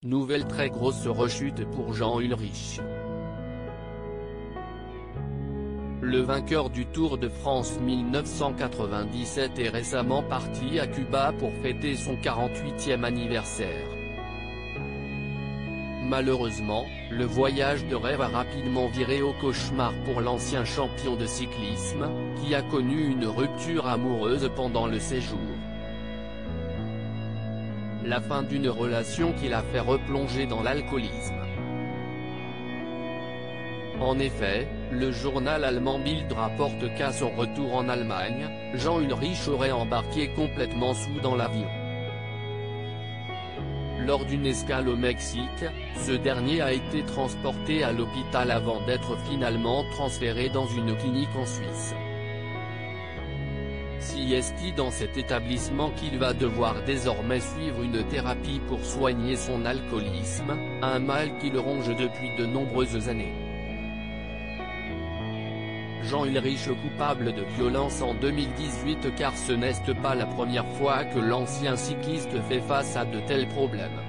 nouvelle très grosse rechute pour Jean Ullrich. Le vainqueur du Tour de France 1997 est récemment parti à Cuba pour fêter son 48e anniversaire. Malheureusement, le voyage de rêve a rapidement viré au cauchemar pour l'ancien champion de cyclisme, qui a connu une rupture amoureuse pendant le séjour. La fin d'une relation qui l'a fait replonger dans l'alcoolisme. En effet, le journal allemand Bild rapporte qu'à son retour en Allemagne, Jean Ullrich aurait embarqué complètement sous dans l'avion. Lors d'une escale au Mexique, ce dernier a été transporté à l'hôpital avant d'être finalement transféré dans une clinique en Suisse. Si est-il dans cet établissement qu'il va devoir désormais suivre une thérapie pour soigner son alcoolisme, un mal qui le ronge depuis de nombreuses années. Jean Ullrich coupable de violence en 2018 car ce n'est pas la première fois que l'ancien cycliste fait face à de tels problèmes.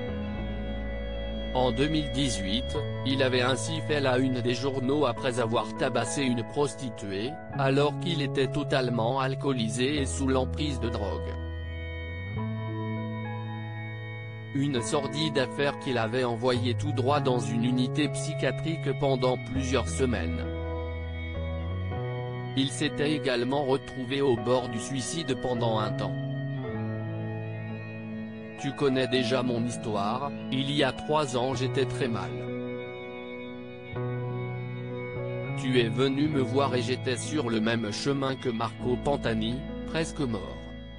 En 2018, il avait ainsi fait la une des journaux après avoir tabassé une prostituée, alors qu'il était totalement alcoolisé et sous l'emprise de drogue. Une sordide affaire qu'il avait envoyé tout droit dans une unité psychiatrique pendant plusieurs semaines. Il s'était également retrouvé au bord du suicide pendant un temps. Tu connais déjà mon histoire, il y a 3 ans j'étais très mal. Tu es venu me voir et j'étais sur le même chemin que Marco Pantani, presque mort.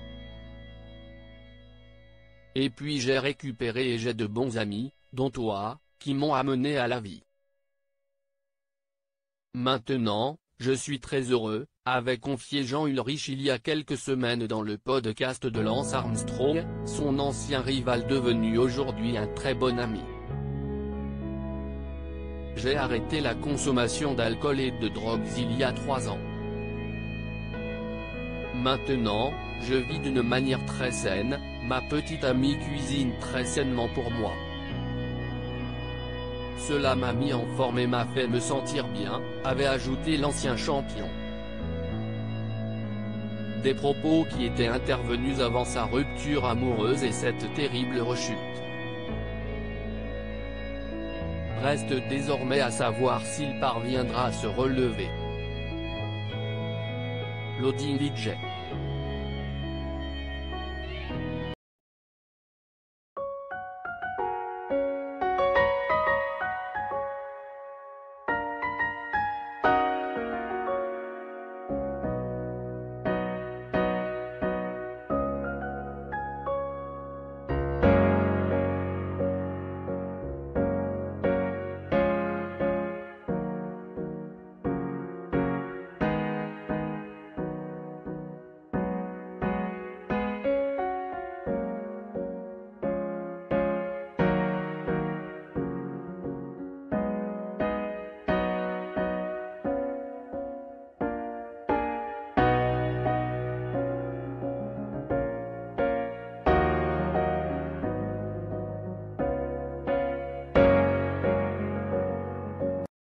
Et puis j'ai récupéré et j'ai de bons amis, dont toi, qui m'ont amené à la vie. Maintenant, je suis très heureux, avait confié Jean Ullrich il y a quelques semaines dans le podcast de Lance Armstrong, son ancien rival devenu aujourd'hui un très bon ami. J'ai arrêté la consommation d'alcool et de drogues il y a 3 ans. Maintenant, je vis d'une manière très saine, ma petite amie cuisine très sainement pour moi. Cela m'a mis en forme et m'a fait me sentir bien, avait ajouté l'ancien champion. Des propos qui étaient intervenus avant sa rupture amoureuse et cette terrible rechute. Reste désormais à savoir s'il parviendra à se relever. Loading DJ.